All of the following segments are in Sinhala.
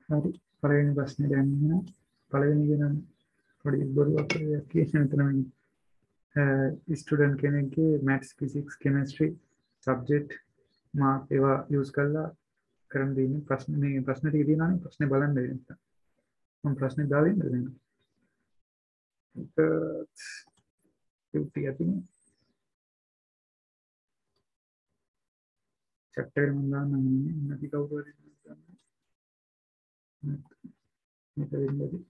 හරි පළවෙනි ප්‍රශ්නේ දැන් එනවා. පළවෙනි එක නම් පොඩි බොරුවක් කියන තමයි ස්ටුඩන්ට් කෙනෙක්ගේ maths physics chemistry subject mark ඒවා යූස් කරලා කරන් දෙන්නේ ප්‍රශ්න මේ ප්‍රශ්න ටික තියෙනවානේ ප්‍රශ්නේ බලන්න වෙන. මම ප්‍රශ්නේ දාවින්ද දැන්. ඒක තියෙන්නේ chapter එක මම දාන්නම් නැති කවුරු හරි මේක වෙන්නේ.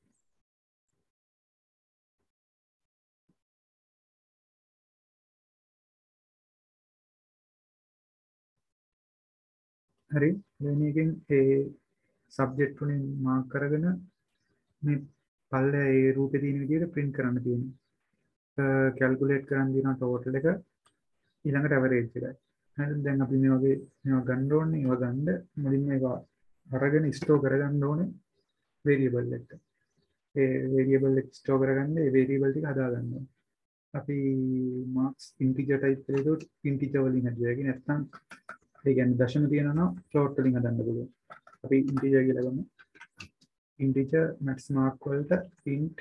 හරි වෙන එකෙන් ඒ සබ්ජෙක්ට් තුනේ මාක් කරගෙන මේ පල්ලේ ඒ රූපේ තියෙන විදිහට print කරන්න තියෙනවා. කැල්කියුලේට් කරන්න දිනවා ටෝටල් එක ඊළඟට ඇවරේජ් එකයි. හරි දැන් අපි මේ වගේ මේවා ගන්න ඕනේ. ඒවා ගන්න මුලින්ම ඒවා අරගෙන ස්ටෝර් කරගන්න ඕනේ වේරියබල් එකට. ඒ වේරියබල් එක ස්ටෝර් කරගන්න ඒ වේරියබල් ටික හදා ගන්න ඕනේ. අපි මාක්ස් ඉන්ටිජර් ටයිප් එකකට ඉන්ටිජර් වලින් හදුවා. ඒක නැත්නම් ඒ කියන්නේ දශම තියෙනවා නම් ෆ්ලෝට් වලින් හදන්න පුළුවන්. අපි ඉන්ටිජර් කියලා ගමු. ඉන්ටිජර් max mark වලට int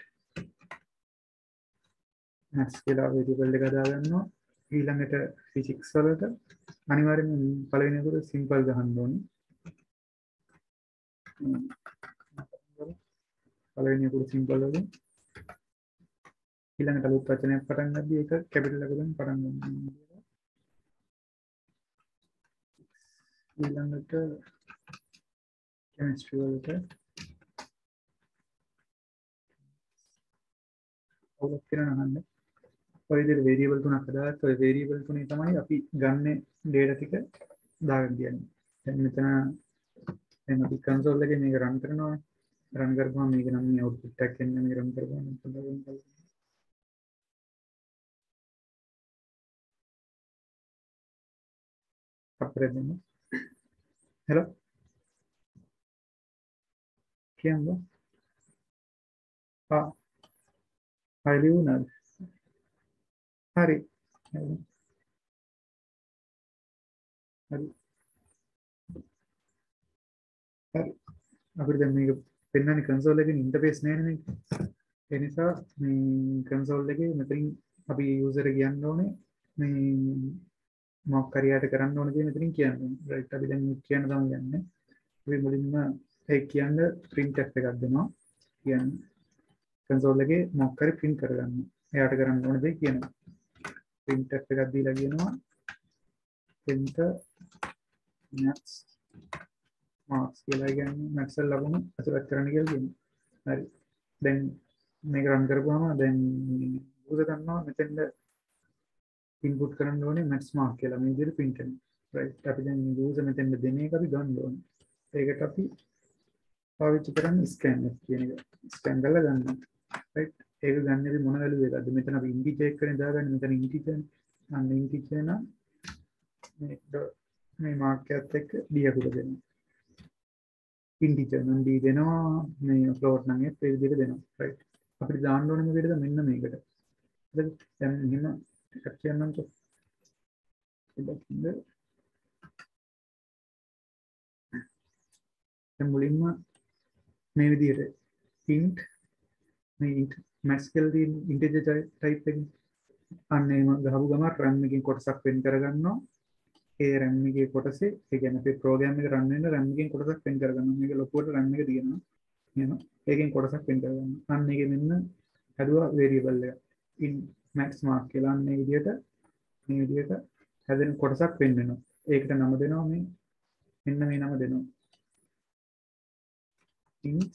max කියලා වේරියබල් එක හදා ගන්නවා. ඊළඟට ෆිසික්ස් වලට අනිවාර්යෙන්ම පළවෙනි එකට සිම්පල් ගහන්න ඕනේ. පළවෙනි එකට සිම්පල් වලින් ඊළඟට ලූප් වචනයක් පටන් ගන්නදී ඒක කැපිටල් එකකින් පටන් ගන්න. ඊළඟට කෙමිස්ට්‍රි වලට ඔයගොල්ලෝ කරනහන්න ඔය විදිහට වේරියබල් තුනක් හදාගත්ත ඔය වේරියබල් තුනේ තමයි අපි ගන්න data ටික දාගෙන තියන්නේ. දැන් මෙතන දැන් අපි කන්සෝල් එකේ මේක රන් කරනවා. රන් කරපුවම මේක නම් මේ output එකක් එන්නේ මේක රන් කරපුවම අපරේ දෙන්න. හෙලෝ කියන්න. හරි වුණාද? හරි. හරි. හරි. අපිට දැන් මේක පෙන්වන්නේ කන්සෝල් එකේ ඉන්ටර්ෆේස් නෑනේ මේක. ඒ නිසා මේ කන්සෝල් එකේ මෙතනින් අපි යූසර් එක කියන්න ඕනේ මේ මොකක් හරියට කරන්න ඕනේ කියන මෙතනින් කියන්න ඕනේ. රයිට් අපි දැන් කියන්න තමයි යන්නේ. අපි මුලින්ම ඒ කියන්නේ printf එකක් දෙනවා. කියන්නේ කන්සෝල් එකේ මොකක් හරි print කරගන්න. එයාට කරන්න ඕනේ දෙයක් කියනවා. printf එකක් දීලා කියනවා print max marks කියලා කියන්නේ max වල ලකුණු අසලක් කරන්න කියලා කියනවා. හරි. දැන් මේක රන් කරපුවාම දැන් උස ගන්නවා මෙතෙන්ද ඉන්පුට් කරන්න ඕනේ max mark කියලා මේ විදිහට print කරනවා. right අපි දැන් user මෙතෙන්ද දෙන එක අපි ගන්න ඕනේ. ඒකට අපි පාවිච්චි කරන්නේ scanf කියන එක. scan කරලා ගන්නවා. right ඒක ගන්නදී මොන වැලියු එකක්ද? මෙතන අපි integer එකනේ දාගන්නේ. මෙතන integer අන්න integer නම් මේ mark එකත් එක්ක d අකුර දෙනවා. integer නම් d දෙනවා. මේ float නම් ඒ විදිහට දෙනවා. right අපිට දාන්න ඕනේ මොකේද? මෙන්න මේකට. හරිද? දැන් මෙන්න එකක් කියන්නම්කෝ. දැන් මුලින්ම මේ විදිහට int මේ int max කියලා තියෙන integer type එකකින් අන්න ඒම ගහපු ගමන් run එකකින් කොටසක් වෙන් කරගන්නවා. ඒ run එකේ කොටසේ ඒ කියන්නේ අපේ program එක run වෙන්න run එකකින් කොටසක් වෙන් කරගන්නවා. මේක ලොකුවට run එක තියෙනවා. එහෙනම් ඒකෙන් කොටසක් වෙන් කරගන්නවා. අන්න ඒකෙ මෙන්න හදුවා variable එක. in max mark කියලා අන්න මේ විදිහට හැදෙන කොටසක් වෙන් වෙනවා. ඒකට නම දෙනවා මේ මෙන්න මේ නම දෙනවා. int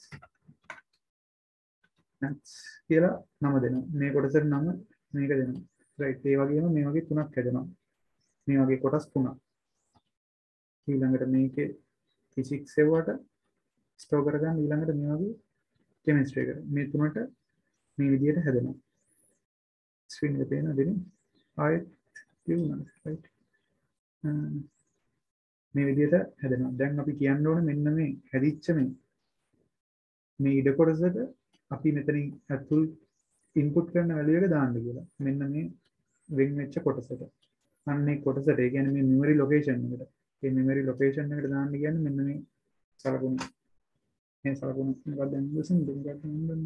max කියලා නම දෙනවා. මේ කොටසට නම මේක දෙනවා. right ඒ වගේම මේ වගේ තුනක් හැදෙනවා. මේ වගේ කොටස් තුනක්. ඊළඟට මේකේ physics එවට ස්ටෝර් කරගන්න ඊළඟට මේ වගේ chemistry එකට. මේ තුනට මේ විදිහට හැදෙනවා. ස්ක්‍රීන් එකේ පේන දෙන්නේ ආයෙත් කියනවා. right මේ විදිහට හැදෙනවා. දැන් අපි කියන්න ඕනේ මෙන්න මේ හැදිච්ච මේ ඉඩ කොටසට අපි මෙතනින් ඇතුල් ඉන්පුට් කරන වැලියු එක දාන්න කියලා. මෙන්න මේ වෙන් වෙච්ච කොටසට. අන්න ඒ කොටසට ඒ කියන්නේ මේ memory location එකට. මේ memory location එකට දාන්න කියන්නේ මෙන්න මේ සලකුණු. මේ සලකුණ මොකක්ද දැන් ලොසින් දෙකක්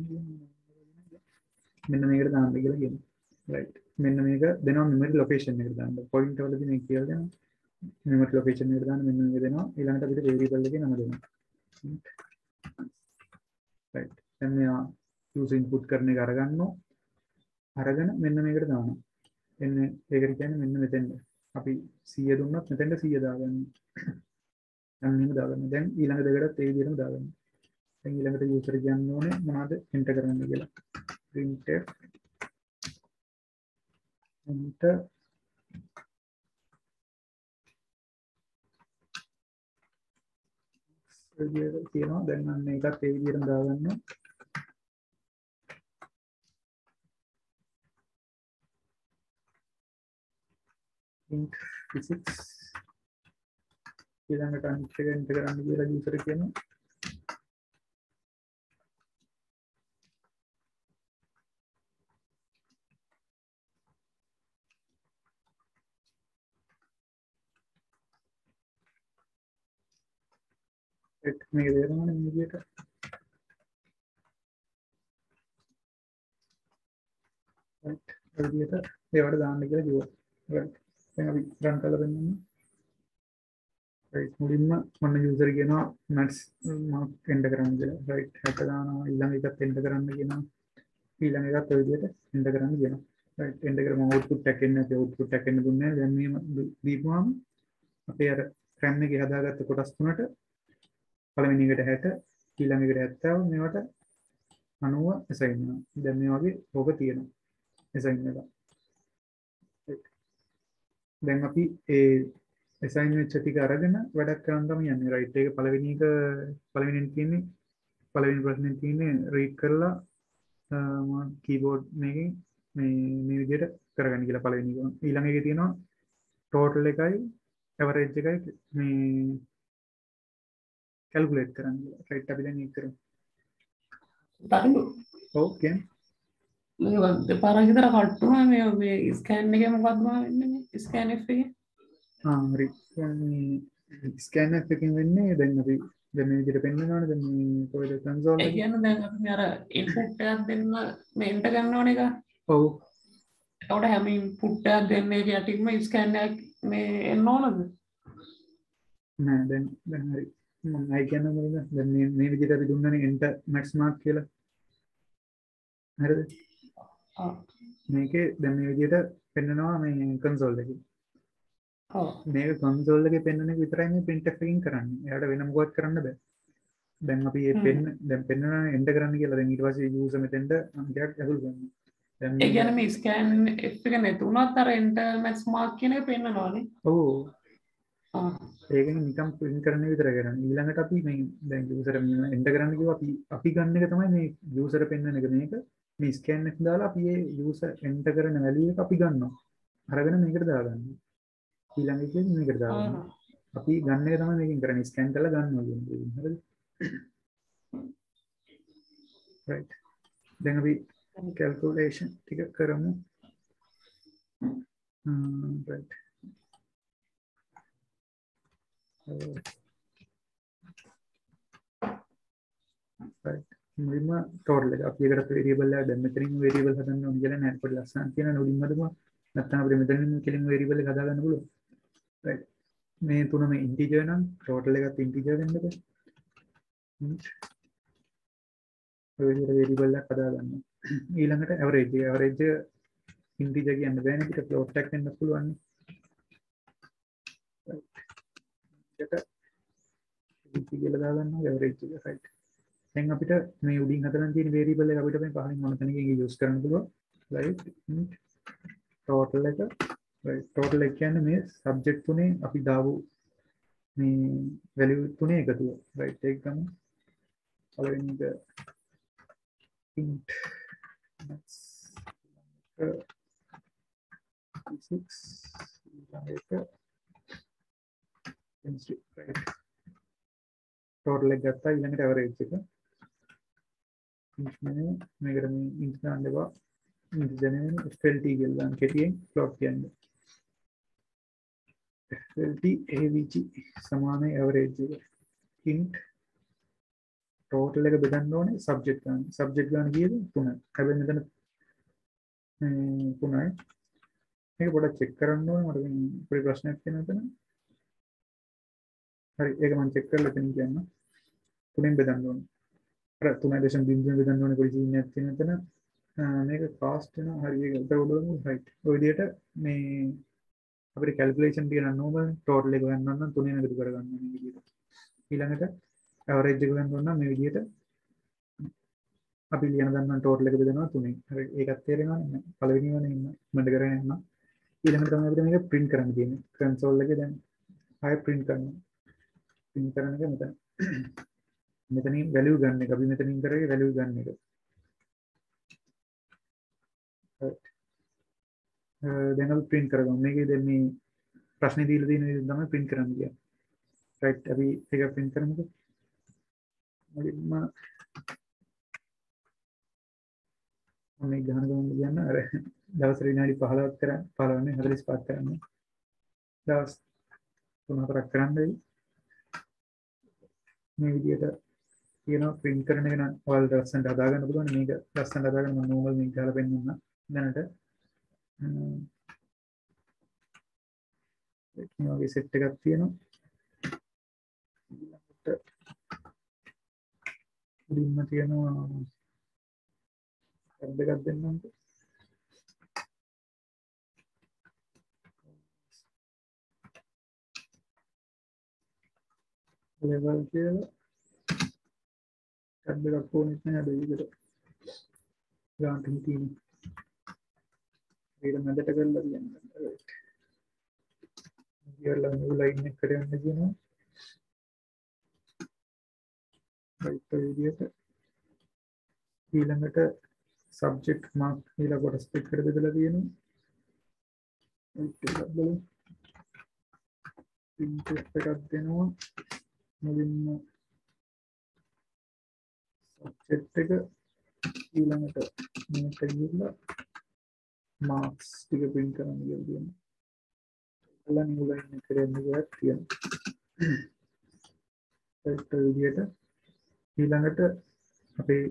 මෙන්න මේකට දාන්න කියලා කියනවා. right මෙන්න මේක දෙනවා මෙමරි ලොකේෂන් එකට දාන්න. පොයින්ට් වලදී මේ කියලා දෙනවා. මෙමරි ලොකේෂන් එකට දාන්න මෙන්න මේක දෙනවා. ඊළඟට අපිට වේරියබල් එකේ නම දෙනවා. right දැන් මෙයා යූසර් ඉන්පුට් කරන එක අරගන්නවා. අරගෙන මෙන්න මේකට දානවා. එන්නේ ඒකට කියන්නේ මෙන්න මෙතෙන්ද. අපි 100 දුන්නොත් මෙතෙන්ද 100 දාගන්න. දැන් මෙහෙම දාගන්න. දැන් ඊළඟ දෙකටත් ඒ විදිහටම දාගන්න. දැන් ඊළඟට යූසර් කියන්න ඕනේ මොනවද එන්ටර් කරන්න කියලා. printf enter විදිහට තියෙනවා. දැන් අන්න ඒකත් ඒ විදිහටම දාගන්න. int physics ඊළඟට අනිත් එක එන්ටර් කරන්න කියලා යූසර් කියනවා. මේක තේරෙනවනේ මේ විදිහට. right ඒ විදිහට ඒවට දාන්න කියලා කිව්වා. right දැන් අපි run කරලා බලන්න. right මුලින්ම මොන යූසර් කියනවා maths මාක් එන්ටර් කරන්න කියලා. right 60 දානවා. ඊළඟ එකත් එන්ටර් කරන්න කියනවා. ඊළඟ එකත් ඔය විදිහට එන්ටර් කරන්න කියනවා. right එන්ටර් කරමු output එකක් එන්නේ නැති output එකක් එන්න දුන්නේ නැහැ. දැන් මේ දීපුවාම අපේ අර RAM එකේ හදාගත්ත කොටස් තුනට පළවෙනි එකට 60 ඊළඟ එකට 70 මේවට 90 assign වෙනවා. දැන් මේ වගේ ඕක තියෙනවා. assign එක. දැන් අපි ඒ assign වෙච්ච ටික අරගෙන වැඩක් කරන්න තමයි යන්නේ. right ඒක පළවෙනියෙන් තියෙන්නේ පළවෙනි ප්‍රශ්නේ තියෙන්නේ read කරලා keyboard එකකින් මේ විදිහට කරගන්න කියලා පළවෙනි එක. ඊළඟ එකේ තියෙනවා total එකයි average එකයි මේ calculate කරන්න කියලා. right අපි දැන් ඒක කරමු. තරිදු okay මේ දෙපාරක් විතර කට්ටුනා මේ ස්කෑන් එකේ මොකක්ද වෙන්නේ ස්කෑන් F එකේ හරි ස්කෑන් එකකින් වෙන්නේ දැන් අපි දැන් මේ විදිහට පෙන්නනවනේ දැන් මේ කොයිද කන්සෝල් ඒ එකේ කියන්නේ දැන් අපි අර ඉන්පුට් එකක් දෙන්න මේ එන්ටර් කරන්න ඕන එක ඔව් ඒකට හැම ඉන්පුට් එකක් දෙන්න ඒක යටින්ම ස්කෑන් එකක් මේ එන්න ඕනද නෑ දැන් හරි මම අය කියන්නේ මොකද දැන් මේ විදිහට අපි දුන්නනේ enter max mark කියලා හරිද මේකේ දැන් මේ විදිහට පෙන්නනවා මේ කන්සෝල් එකේ මේක කන්සෝල් එකේ පෙන්වන එක විතරයි මේ printf එකකින් කරන්නේ. එයාට වෙන මොකවත් කරන්න බෑ. දැන් අපි මේ පෙන්නන එන්ටර් කරන්න කියලා දැන් ඊට පස්සේ යූසර් මෙතෙන්ට අංකයක් ඇතුල් කරනවා. දැන් ඒ කියන්නේ මේ ස්කෑන් F එක නැතුණත් අර enter max mark කියන එක පෙන්නනවානේ. ඔව්. ඒකනේ නිකම් print කරන්න විතර කරන්නේ. ඊළඟට අපි මේ දැන් යූසර් එන්ටර් කරන්න කිව්වා අපි ගන්න එක තමයි මේ යූසර් පෙන්වන එක මේක. මේ ස්කෑන් එක දාලා අපි මේ යූසර් එන්ටර් කරන වැලියු එක අපි ගන්නවා. අරගෙන මේකට දාගන්නවා. ඊළඟ එකේ මේකට දාගන්නවා. අපි ගන්න එක තමයි මේකෙන් කරන්නේ ස්කෑන් කරලා ගන්නවා කියන්නේ. හරිද? right. දැන් අපි calculation ටික කරමු. right. right. මුලින්ම total එක අපි එකට variable එක දැන් මෙතනින් variable හදන්න ඕන කියලා නෑ. පොඩි ලස්සන කියන උඩින්ම දුම නැත්නම් අපිට මෙතනින් කෙලින් variable එක හදාගන්න පුළුවන්. right. මේ තුනම integer නම් total එකත් integer වෙන්න බෑ. ඔය විදිහට variable එකක් හදාගන්න. ඊළඟට average integer කියන්න බෑනේ අපිට float එකක් වෙන්න පුළුවන්. right. කියලා දාගන්නවා average එක right. දැන් අපිට මේ උඩින් හදන්න තියෙන variable එක අපිට මේ පහලින් මොන තැනකින් use කරන්න පුළුවන්. right. total එක right. total එක කියන්නේ මේ subject තුනේ අපි දාපු මේ value තුනේ එකතුව. right. ඒක ගමු. පළවෙනි එක int max 6 right. total එක ගත්තා ඊළඟට average එක මේකට මේ int දාන්න එපා int දැනෙන FLT කියලා දාන්න කෙටියෙන් plot කියන්නේ FLT avg සමානයි average එක int ටෝටල් එක බෙදන්න ඕනේ සබ්ජෙක්ට් ගන්න. සබ්ජෙක්ට් ගන්න කීයද 3. හැබැයි මෙතන 3යි. මේක පොඩ්ඩක් චෙක් කරන්න ඕනේ. මට පොඩි ප්‍රශ්නයක් තියෙනවා එතන. හරි ඒක මම චෙක් කරලා එතන කියන්න. 3ෙන් බෙදන්න ඕනේ. අර 3.0 බෙදන්න ඕනේ පොඩි සීන් එකක් තියෙන එතන. මේක කාස්ට් වෙනවා. හරි ඒක උඩ බලමු. රයිට්. ඔය විදිහට මේ අපිට කැල්කියුලේෂන් ටික ගන්න ඕනේ. ටෝටල් එක ගන්න නම් 3ෙන් එකතු කරගන්න ඕනේ මේ විදිහට. ඊළඟට ඇවරේජ් එක ගන්න ඕන නම් මේ විදිහට අපි ලියන ගන්න ටෝටල් එක බෙදනවා 3ෙන්. හරි ඒකත් තේරෙනවා නේද? පළවෙනි වනේ ඉන්න මඩ කරගෙන යනවා. ඊළඟට තමයි අපිට මේක print කරන්න තියෙන්නේ. console එකේ දැන් ආයෙ print කරනවා. print කරන එක මෙතන. මෙතනින් value ගන්න එක. අපි මෙතනින් කරේ value ගන්න එක. දැන් අපි print කරගමු. මේකේ දැන් මේ ප්‍රශ්නේ දීලා තියෙන විදිහට තමයි print කරන්න කියන්නේ. right අපි ඒක print කරමුකෝ. මුලින්ම මේ ගහන ගමන් කියන්න අර දවස් විනාඩි 15ක් කරන් 15නේ 45ක් කරන්න. දවස් 3-4ක් කරන්න වෙයි. මේ විදිහට කියනවා print කරන එක නම් ඔයාලට ලස්සනට හදා ගන්න පුළුවන්. මේක ලස්සනට හදාගන්න මම normal මේක ගහලා පෙන්නන්න. දැනට මේ වගේ සෙට් එකක් තියෙනවා. මුලින්ම තියෙනවා ටැබ් එකක් දෙන්නම්කෝ. level කියලා ටැබ් එකක් ඕනෙත් නැහැ අද විදිහට. ගාන්ට් තියෙනවා. ඒක මැදට කරලා තියන්න. ඉයර්ලා new line එකට යන්න කියනවා. right ඔය විදිහට ඊළඟට subject mark ඊළඟ කොටස් එකට බෙදලා තියෙනවා. ඒක බලමු. print එකක් දෙනවා. මුලින්ම subject එක ඊළඟට මේක ගිහිල්ලා marks ටික print කරන්න කියලා තියෙනවා. එලා new line එකට යන්න ගියාත් තියෙනවා. ඒක විදිහට ඊළඟට අපේ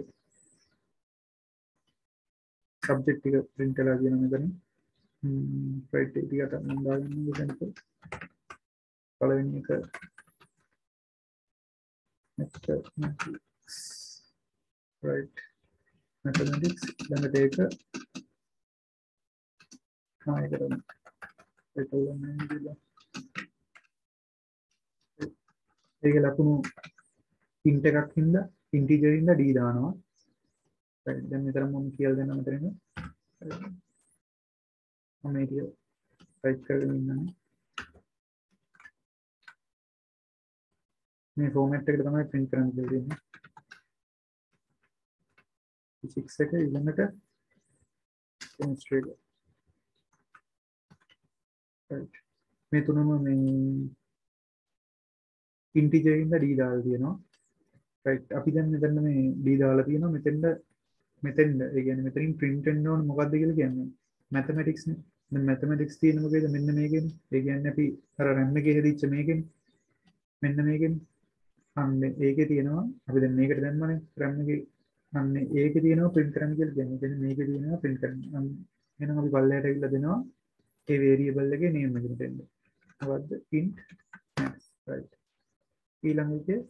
subject එක print කරලා කියන මෙතන right එක ටිකට මම දාගන්න මෙතනට පළවෙනි එක mathematics right mathematics ඊළඟට ඒක ඒක තමයි ඒක උලන්නේ කියලා ඒක ලකුණු int එකක් හින්දා integer හින්දා d දානවා right දැන් මෙතන මම කියලා දෙන්න මෙතන මම මේක type කරගෙන ඉන්නවා මේ format එකට තමයි print කරන්න දෙන්නේ physics එක ඊළඟට chemistry එක right මේ තුනම මේ integer හින්දා d දාලා තියෙනවා right අපි දැන් මෙතන මේ d දාලා තියෙනවා මෙතෙන්ද ඒ කියන්නේ මෙතනින් print වෙන්න ඕන මොකද්ද කියලා කියන්නේ mathematics නේ දැන් mathematics තියෙන මොකේද මෙන්න මේකේනේ ඒ කියන්නේ අපි අර RAM එකේ හදිච්ච මේකේනේ මෙන්න මේකේනේ අන්න ඒකේ තියෙනවා අපි දැන් මේකට දැම්මනේ RAM එකේ අන්න ඒකේ තියෙනවා print කරන්න කියලා කියන්නේ ඒ කියන්නේ මේකේ තියෙනවා print කරන්න එහෙනම් අපි පල්ලයට ඇවිල්ලා දෙනවා ඒ variable එකේ name එක දෙන්න මොකද්ද int maths right ඊළඟට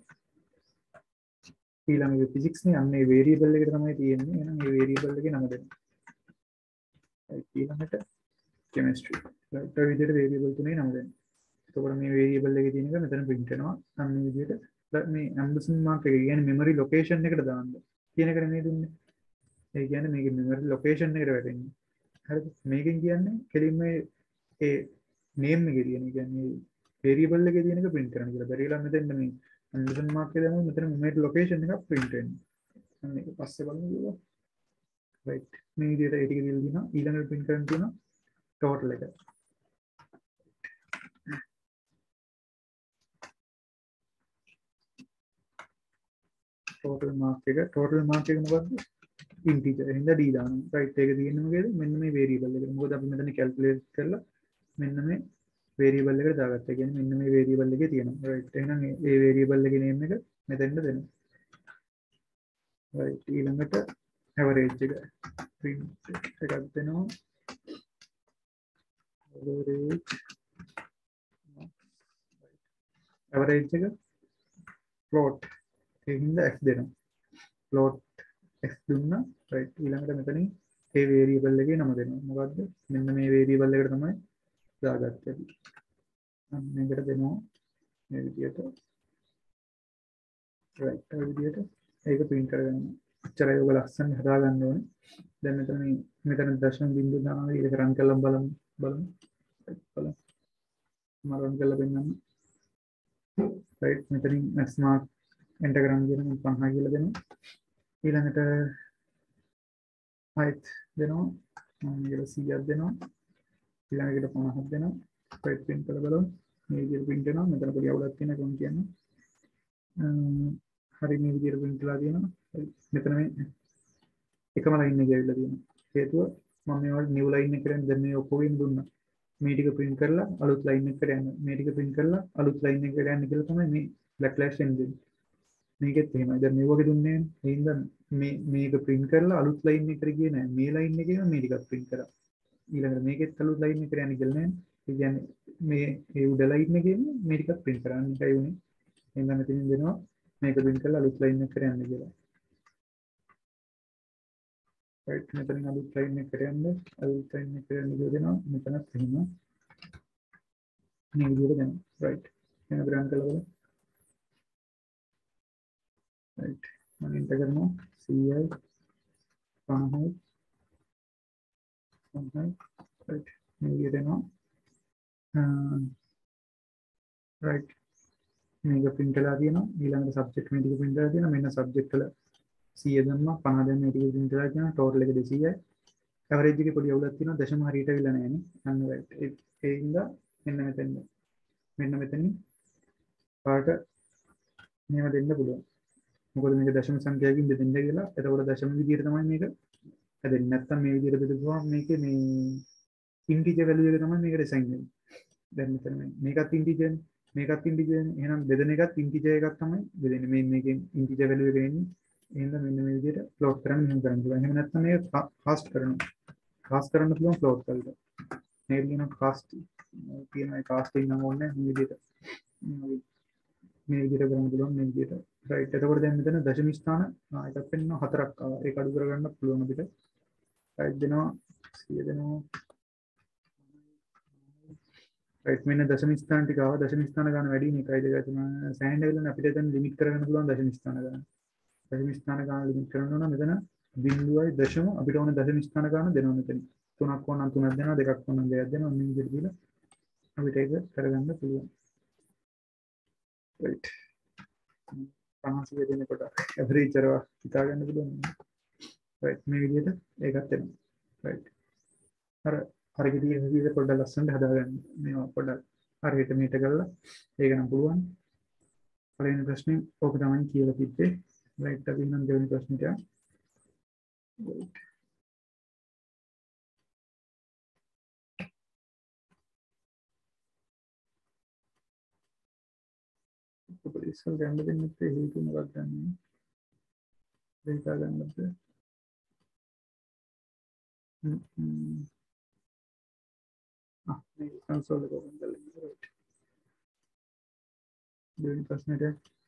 physics නේ අන්න ඒ variable එකට තමයි තියෙන්නේ එහෙනම් ඒ variable එකේ නම දෙන්න right ඊළඟට chemistry right ඒ විදිහට variable තුනේ නම දෙන්න එතකොට මේ variable එකේ තියෙන එක මෙතන print වෙනවා අන්න මේ විදිහට මේ ampersand mark එක කියන්නේ memory location එකට දාන්න කියන එක නෙමෙයි දුන්නේ ඒ කියන්නේ මේකේ memory location එකට වැටෙන්නේ හරිද මේකෙන් කියන්නේ කෙලින්ම ඒ name එකේ තියෙන කියන්නේ variable එකේ තියෙන එක print කරන්න කියලා බැරිලා මෙතෙන් මේ ampersand mark එක දාමු මෙතන memory location එකක් print වෙන්නේ අන්න ඒක පස්සේ බලමු කියලා right මේ විදිහට ඒ ටික දීලා දිනවා ඊළඟට print කරන්න තියෙනවා total එක total mark එක මොකද්ද integer එහෙනම් d දානවා right ඒක තියෙන්නේ මොකේද මෙන්න මේ variable එකට මොකද අපි මෙතන calculate කරලා මෙන්න මේ variable එකට දාගත්තා කියන්නේ මෙන්න මේ variable එකේ තියෙනවා right එහෙනම් මේ variable එකේ name එක මෙතෙන්ද දෙනවා right ඊළඟට average එක print එකක් දෙනවා average එක plot ඒකින්ද x දෙනවා plot x දුන්නා right ඊළඟට මෙතනින් ඒ variable එකේ නම දෙනවා මොකද්ද මෙන්න මේ variable එකට තමයි දාගත්තේ අපි මේකට දෙනවා මේ විදියට right ඒ විදියට ඒක print කරගන්න එච්චරයි ඔයගොල්ලෝ ලස්සන හදා ගන්න ඕනේ දැන් මෙතන දශම බිංදුව දානවා ඒක රන් කරලා බලමු මම රන් කරලා පෙන්නන්න right මෙතනින් max mark enter කරන්න කියන 50 කියලා දෙනවා ඊළඟට height දෙනවා මම ඊට 100ක් දෙනවා ඊළඟට 50ක් දෙනවා right print කරලා බලමු මේ විදිහට print වෙනවා මෙතන පොඩි අවුලක් තියෙනවා කොහොමද කියන්නේ හරි මේ විදිහට print කරලා තියෙනවා මෙතන මේ එකම line එක ඇවිල්ලා තියෙනවා හේතුව මම මේවට new line එක කරන් දැන් මේ ඔක්කොගෙන් දුන්නා මේ ටික print කරලා අලුත් line එකකට යන්න මේ ටික print කරලා අලුත් line එකකට යන්න කියලා තමයි මේ backlash එන්නේ මේකෙත් එහෙමයි දැන් මේ වගේ දුන්නේ නැහැ ඒ හින්දා මේක print කරලා අලුත් line එකකට ගියේ නැහැ මේ line එකේම මේ ටිකක් print කරා ඊළඟට මේකෙත් අලුත් line එකකට යන්න කියලා නැහැ ඒ කියන්නේ මේ ඒ උඩ line එකේම මේ ටිකක් print කරන්න එකයි උනේ එහෙනම් මෙතනින් දෙනවා මේක print කරලා අලුත් line එකකට යන්න කියලා right මෙතනින් අලුත් line එකකට යන්න අලුත් line එකකට යන්න කියලා දෙනවා මෙතනත් එහෙම මේ විදිහට දෙනවා right එහෙනම් brand කරලා බලන්න right මම enter කරනවා CI 50 right මේ විදිහට දෙනවා right මේක print කරලා තියෙනවා ඊළඟට subject මේ ටික print කරලා තියෙනවා මෙන්න subject වල 100 දැම්මා 50 දැම්ම මේ ටික print කරලා තියෙනවා total එක 200යි average එකේ පොඩි අවුලක් තියෙනවා දශම හරියට අවිලා නැහැ නේ අන්න right ඒ හින්දා මෙන්න මෙතනින් පාට මේව දෙන්න පුළුවන් මොකද මේක දශම සංඛ්‍යාවකින් බෙදෙන්න කියලා එතකොට දශම විදියට තමයි මේක හැදෙන්නේ නැත්තම් මේ විදියට බෙදුවාම මේකේ මේ integer value එක තමයි මේක design වෙන්නේ දැන් මෙතන මේකත් integer මේකත් integer එහෙනම් බෙදෙන එකත් integer එකක් තමයි බෙදෙන්නේ මේකෙන් integer value එක එන්නේ එහෙනම් මෙන්න මේ විදියට plot කරන්න මෙහෙම කරන්න පුළුවන් එහෙම නැත්නම් මේක cast කරන්න පුළුවන් plot කරලා මේක කියන cast තියෙනවා casting නම් ඕනේ මේ විදියට කරන්න පුළුවන් මේ විදියට right එතකොට දැන් මෙතන දශම ස්ථාන එකක් වෙනවා හතරක් ආවා ඒක අඩු කරගන්න පුළුවන් අපිට right දෙනවා 100 දෙනවා right මෙන්න දශම ස්ථාන ටික ආවා දශම ස්ථාන ගන්න වැඩි නේ 1 2 3 සෑහෙන වෙලාවෙ අපිට දැන් ලිමිට් කරගන්න පුළුවන් දශම ස්ථාන ගන්න දශම ස්ථාන ගන්න ලිමිට් කරනවා නම් මෙතන බිංදුවයි දශම අපිට ඕන දශම ස්ථාන ගන්න දෙනවා මෙතන තුනක් ඕන නම් තුනක් දෙනවා දෙකක් ඕන නම් දෙකක් දෙනවා මේ විදිහට දීලා අපිට ඒක කරගන්න පුළුවන් right 50 දෙනකොට average කරව හිතා ගන්න පුළුවන් right මේ විදිහට ඒකත් එනවා right අර විදිහට පොඩ්ඩක් ලස්සනට හදාගන්න මේවා පොඩ්ඩක් හරියට මේට කරලා ඒක නම් පුළුවන් පළවෙනි ප්‍රශ්නේ ඕක තමයි කියලා තිබ්බේ right අපි නම් දෙවෙනි ප්‍රශ්නෙට ඉස්සල් ගන්න දෙන්නේ හේතු මොකක්ද ගන්නේ දෙයිතා ගන්නද මේ කන්සෝල් එක ඕපන් කරලා right දෙවෙනි ප්‍රශ්නෙට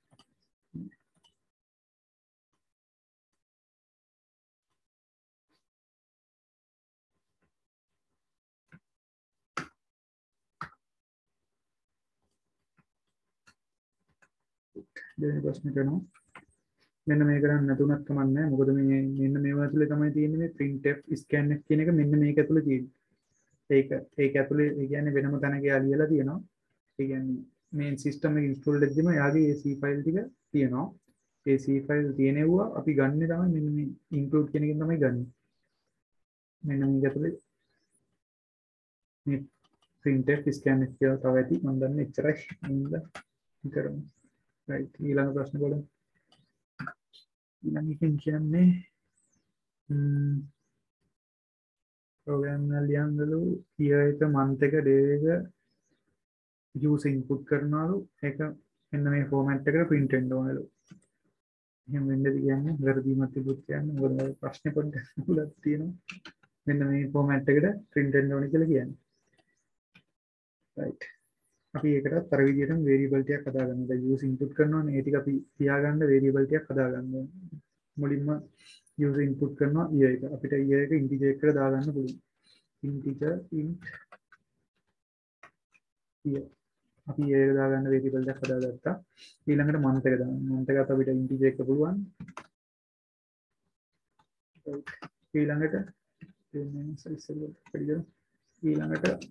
දෙවෙනි ප්‍රශ්නෙට යනවා මෙන්න මේක කරන්න නැතුණත් කමක් නැහැ මොකද මේ මෙන්න මේවා ඇතුලේ තමයි තියෙන්නේ මේ printf scanf කියන එක මෙන්න මේක ඇතුලේ තියෙන්නේ ඒක ඇතුලේ ඒ කියන්නේ වෙනම තැනක ලියලා තියෙනවා ඒ කියන්නේ මේ සිස්ටම් එක ඉන්ස්ටෝල් වෙද්දිම යාගේ ඒ C ෆයිල් ටික තියෙනවා ඒ C ෆයිල් තියෙනවා අපි ගන්න තමයි මෙන්න මේ include කියන එකෙන් තමයි ගන්න මෙන්න මේක ඇතුලේ මේ printf scanf කියලා තව ඇති මම දන්නේ එච්චරයි නේද කරමු right ඊළඟ ප්‍රශ්න බලමු ඊළඟින් කියන්නේ program එක ලියන්නලු year එක month එක day එක user input කරනවලු ඒක මෙන්න මේ format එකට print වෙන්න ඕනලු එහෙම වෙන්නද කියන්නේ වැරදීමක් තිබුත් කියන්නේ මොකද ප්‍රශ්නේ පොඩ්ඩක් උලක් තියෙනවා මෙන්න මේ ෆෝමැට් එකට print වෙන්න ඕනේ කියලා කියන්නේ right අපි ඒකට අර විදිහටම variable ටිකක් හදාගන්න. දැන් use input කරනවානේ ඒ ටික අපි තියාගන්න variable ටිකක් හදාගන්න ඕනේ. මුලින්ම user input කරනවා year එක. අපිට year එක integer එකකට දාගන්න පුළුවන්. integer int year. අපි year එක දාගන්න variable එකක් හදාගත්තා. ඊළඟට month එක දාන්න. month එකත් අපිට integer එක පුළුවන්. ඊළඟට ඊළඟට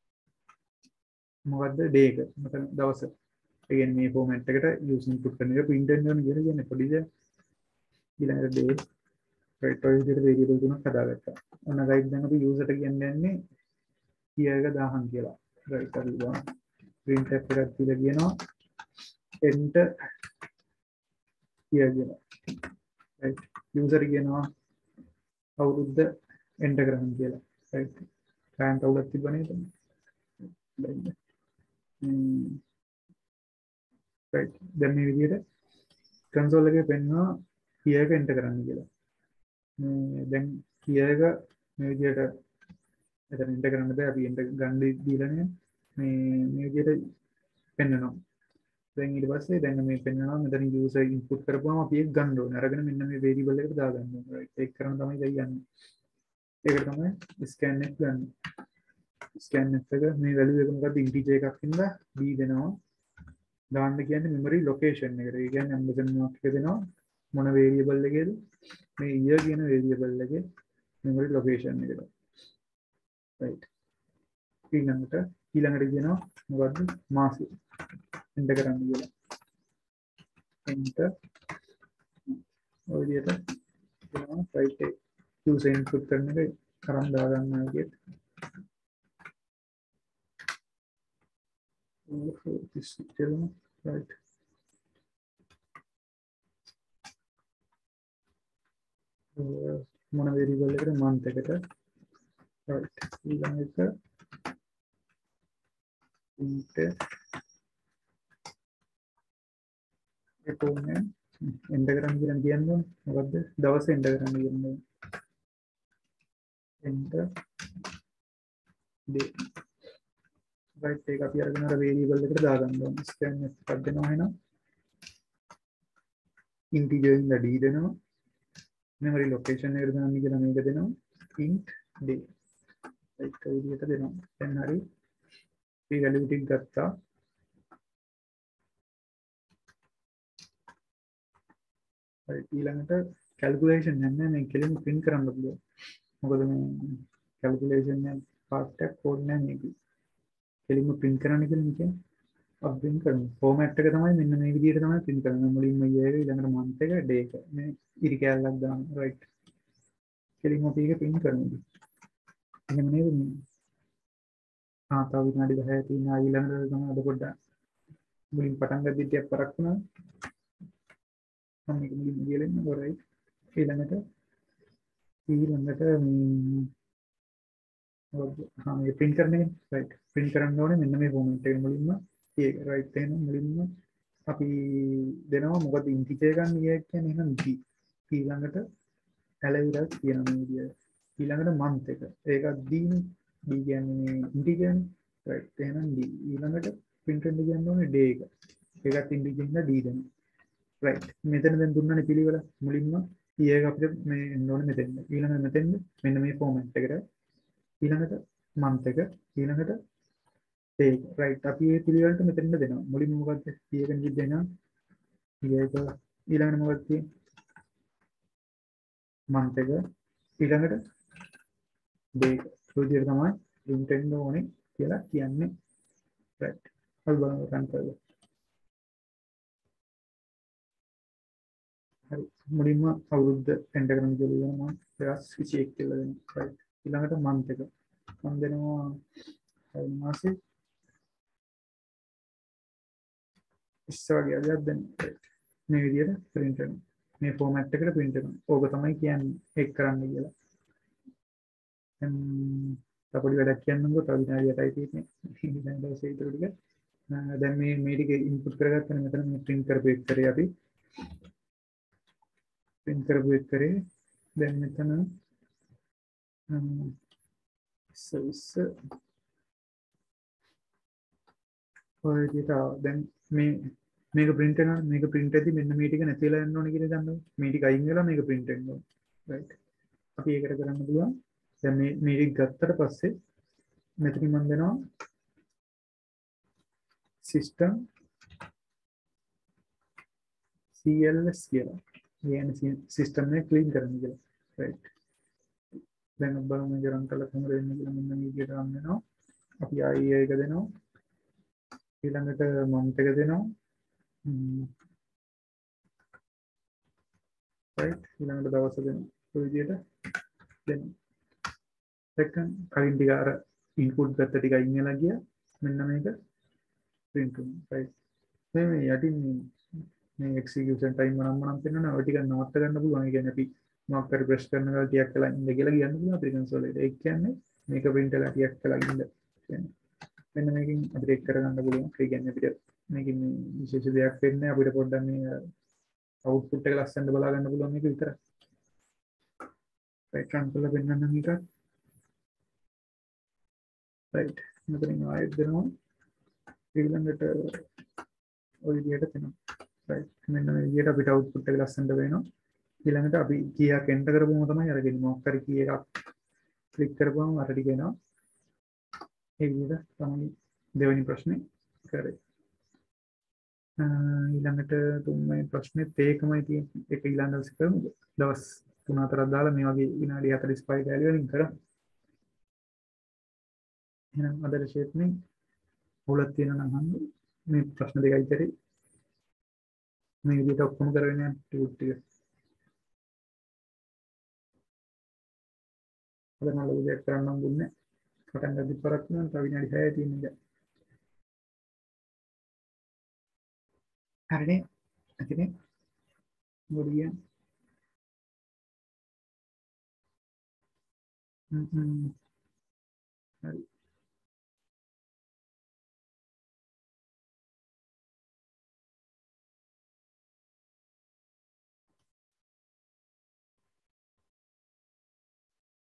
මොකද්ද day එක. මතන දවස. ඒ කියන්නේ මේ format එකට use input කරන එක print වෙනවා කියන්නේ පොඩි දෙයක්. ඊළඟට day right ඔය විදිහට variable තුනක් හදාගත්තා. ඔන්න right දැන් අපි user ට කියන්නේ year එක 1000 කියලා. right අපි ගමු. print එකක් දීලා කියනවා enter year කියලා. right user කියනවා අවුරුද්ද enter කරන්න කියලා. right client අවුලක් තිබ්බ නේද? right දැන් මේ විදිහට console එකේ පෙන්වනවා year එක enter කරන්න කියලා. මේ දැන් year එක මේ විදිහට එතන enter කරන්න බෑ අපි enter ගන්න දීලා නේ මේ විදිහට පෙන්වනවා. දැන් ඊට පස්සේ දැන් මේ පෙන්වනවා මෙතන user input කරපුවම අපි ඒක ගන්න ඕනේ. අරගෙන මෙන්න මේ variable එකට දාගන්න ඕනේ. right ඒක කරන තමයි කියන්නේ. ඒකට තමයි scanf ගන්න. scanf එක මේ value එක මොකද්ද integer එකක් ඉඳලා b දෙනවා. දාන්න කියන්නේ memory location එකට. ඒ කියන්නේ Amazon mark එක දෙනවා. මොන variable එකේද? මේ year කියන variable එකේ memory location එකට. right ඊළඟට කියනවා මොකද්ද මාසෙ enter කරන්න කියලා. enter ඔය විදිහට කරනවා right user input කරන එක කරන් දා ගන්නවා විදිහට. this telling right මොන variable එකට month එකට right ඊළඟට enter එතකොට enter කරන්න කියන්නේ මොකද්ද දවස් enter කරන්න කියන්නේ enter day right ඒක අපි අරගෙන අර variable එකට දාගන්න ඕනේ scan එකක් දෙනවා එහෙනම් integer ඉඳලා d දෙනවා memory location එකට දාන්න කියලා මේක දෙනවා int day right ඒ විදිහට දෙනවා දැන් හරි මේ value ටික ගත්තා right ඊළඟට calculation යන්නේ මේ කෙලින්ම print කරන්න පුළුවන් මොකද මේ calculation එක part එක code නෑ මේක කෙලින්ම print කරන්න කියලා කියන්නේ අපි print කරනවා format එක තමයි මෙන්න මේ විදිහට තමයි print කරන්නේ මුලින්ම year එක ඊළඟට month එක day එක මේ ඉරි කැලලක් දාන්න right කෙලින්ම අපි ඒක print කරනවා එහෙම නේද තව විනාඩි 10ක් තියෙනවා ඊළඟට තමයි අද පොඩ්ඩක් මුලින් පටන් ගද්දි ටිකක් පරක් වුණා මම මේක මුලින්ම කියලා ඉන්නවා right ඊළඟට මේ print කරන එක right print කරන්න ඕනේ මෙන්න මේ format එක මුලින්ම ඒක right එහෙනම් මුලින්ම අපි දෙනවා මොකද integer ගන්න කියන්නේ එහෙනම් d ඊළඟට ඇලවිරක් තියෙනවා මේ විදියට ඊළඟට month එක ඒකත් d නේ d කියන්නේ integer නේ right එහෙනම් d ඊළඟට print වෙන්න කියන්න ඕනේ day එක ඒකත් integer ඉඳලා d දෙනවා right මෙතන දැන් දුන්නානේ පිළිවෙල මුලින්ම year එක අපිට මේ එන්න ඕනේ මෙතෙන් ඊළඟට මෙතෙන් මෙන්න මේ format එකට ඊළඟට month එක ඊළඟට day එක right අපි මේ පිළිවෙලට මෙතෙන්ද දෙනවා මුලින්ම මොකක්ද year එක දෙනවා year එක ඊළඟට මොකක්ද තියෙන්නේ month එක ඊළඟට day එක ඔය විදිහට තමයි print වෙන්න ඕනේ කියලා කියන්නේ right අපි බලමු run කරලා හරි මුලින්ම අවුරුද්ද enter කරන්න කියලා මම ඊට switch එක කියලා දෙනවා right ඊළඟට month එක මම දෙනවා මාසෙ ඉස්සරහට ගියද දැන් මේ විදිහට print වෙනවා මේ format එකට print වෙනවා ඕක තමයි කියන්නේ ඒක කරන්න කියලා දැන් පොඩි වැඩක් කියන්නම්කෝ තව විනාඩි 8යි තියෙන්නේ දැන් දවසේ ඉතුරු ටික දැන් මේ ටික input කරගත්තම මෙතන මේ print කරපු එක්තරේ අපි print කරපු එක කරේ දැන් මෙතන service ඔය විදිහට දැන් මේක print වෙනවා මේක print වෙද්දි මෙන්න මේ ටික නැතිලා යන්න ඕනේ කියලා දන්නවා මේ ටික අයින් වෙලා මේක print වෙන්න ඕනේ right අපි ඒකට කරන්න පුළුවන් දැන් මේ ටික ගත්තට පස්සේ මෙතනින් මම දෙනවා system cls කියලා කියන්නේ system එක clean කරන්න කියලා right දැන් බලමු මේක run කරලා කොහොමද වෙන්නේ කියලා මෙන්න මේ විදිහට run වෙනවා අපි ආයි ඒක දෙනවා ඊළඟට month එක දෙනවා right ඊළඟට දවස දෙනවා ඔය විදිහට දෙනවා second කලින් ටික අර input ගත්ත ටික අයින් වෙලා ගියා මෙන්න මේක print වෙනවා right මේ යටින් මේ execution time නම් පෙන්නනවා ඔය ටික නවත්ත ගන්න පුළුවන් ඒ කියන්නේ අපි මොකක් හරි press කරන ගාලා ටිකක් කළා ඉඳ කියලා කියන්න පුළුවන් අපේ console එකට ඒක කියන්නේ මේක print වෙලා ටිකක් කළා ඉඳ කියන්නේ මෙන්න මේකෙන් අපිට ඒක කරගන්න පුළුවන් ඒ කියන්නේ අපිට මේකෙන් විශේෂ දෙයක් වෙන්නේ අපිට පොඩ්ඩක් මේ output එක ලස්සනට බලා ගන්න පුළුවන් මේක විතරයි right run කරලා පෙන්නන්න මේක right මෙතනින් ආයෙත් දෙනවා ඊළඟට ඔය විදිහට දෙනවා right මෙන්න මේ විදිහට අපිට output එක ලස්සනට වෙනවා ඊළඟට අපි කීයක් enter කරපුවම තමයි අරගෙන මොකක් හරි කී එකක් ක්ලික් කරපුවම අර ටික එනවා ඒ විදිහට තමයි දෙවෙනි ප්‍රශ්නේ කරේ ඊළඟට තුන්වෙනි ප්‍රශ්නේත් ඒකමයි තියෙන්නේ ඒක ඊළඟ දවසේ කරමුද දවස් 3-4ක් දාලා මේ වගේ විනාඩි 45 කැලි වලින් කරමු එහෙනම් අද විශේෂයෙන් මුලක් තියෙනවා නම් අහන්න මේ ප්‍රශ්න දෙකයි ඉතරේ මේ විදිහට ඔක්කොම කරගෙන යන්න ටියුට් ටික අද නම් ලොකුදයක් කරන්න හම්බුන්නේ පටන් ගන්න ඉස්සරක් නම් තව විනාඩි 6යි තියෙන්නේ දැන් හරිනේ ඇතිනේ මොකද කියන්නේ හරි